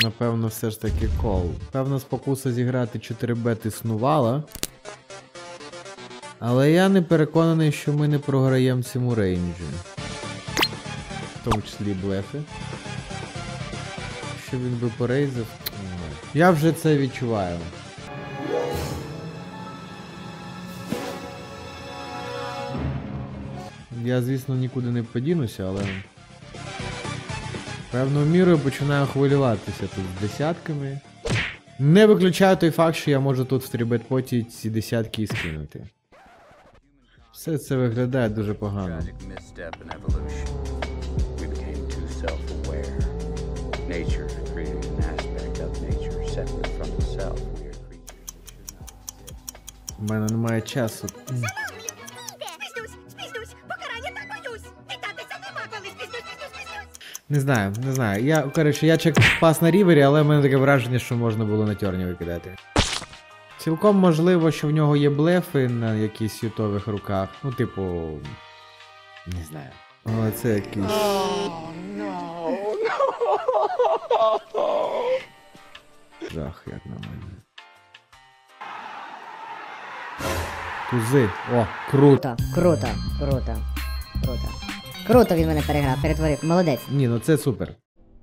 напевно, все ж таки кол. Певна спокуса зіграти 4бет існувала. Але я не переконаний, що ми не програємо цьому рейнджі. В тому числі блефи. Що він би порейзив. Я вже це відчуваю. Я, звісно, нікуди не подінуся, але... Певною мірою починаю хвилюватися тут з десятками. Не виключаю той факт, що я можу тут в 3бет-поті ці десятки і скинути. Все це виглядає дуже погано. У мене немає часу. Не знаю. Я чек пас на рівері, але в мене таке враження, що можна було на тьорні викидати. Цілком можливо, що в нього є блефи на якісь ютових руках. Ну, типу... Не знаю. Але це якийсь... Жах, як на мене. Тузи. О, круто. Круто він мене переграв, перетворив. Молодець. Ні, ну це супер.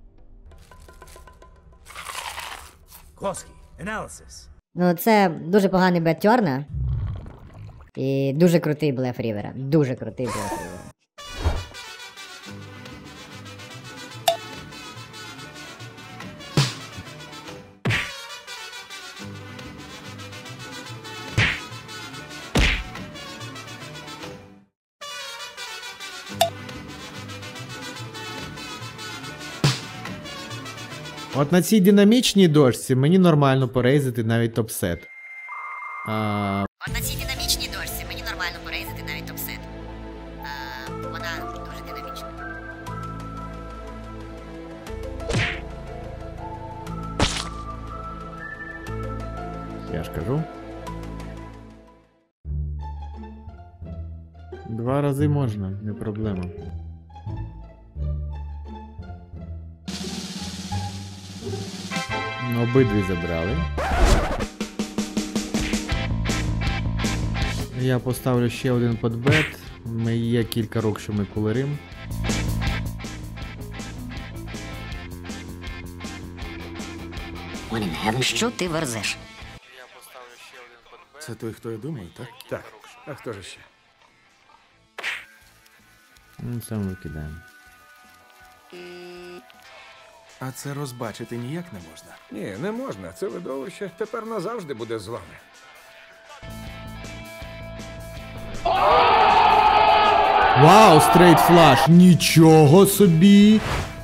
Ну це дуже поганий бет Тьорна. І дуже крутий блеф Рівера. Дуже крутий блеф Рівера. От на цій динамічній дошці мені нормально порейзити навіть топ-сет. От на цій динамічній дошці мені нормально порейзити навіть топ-сет. Вона дуже динамічна. Я ж кажу. 2 рази можна, не проблема. Обидві забрали. Я поставлю ще один подбет. Є кілька рук, що ми кулерим. Що ти верзеш? Це той, хто я думаю, так? Так. А хто ж ще? Ну, це ми викидаємо. А це розбачити ніяк не можна. Ні, не можна. Це видовище тепер назавжди буде з вами. Вау, стрейт флаш! Нічого собі!